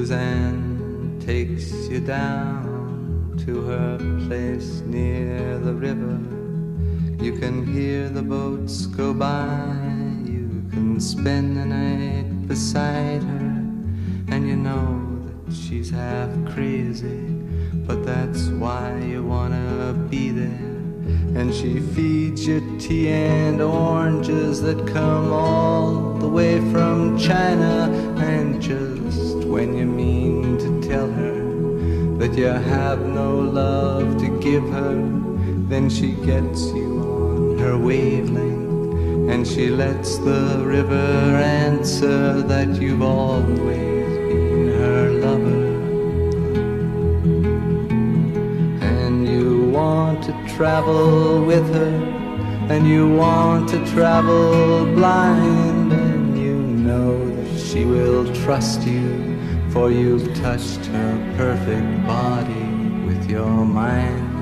Suzanne takes you down to her place near the river. You can hear the boats go by, you can spend the night beside her, and you know that she's half crazy, but that's why you wanna be there. And she feeds you tea and oranges that come all the way from China. And just when you mean to tell her that you have no love to give her, then she gets you on her wavelength, and she lets the river answer that you've always been her lover. And you want to travel with her, and you want to travel blind, and you know that she will trust you, for you've touched her perfect body with your mind.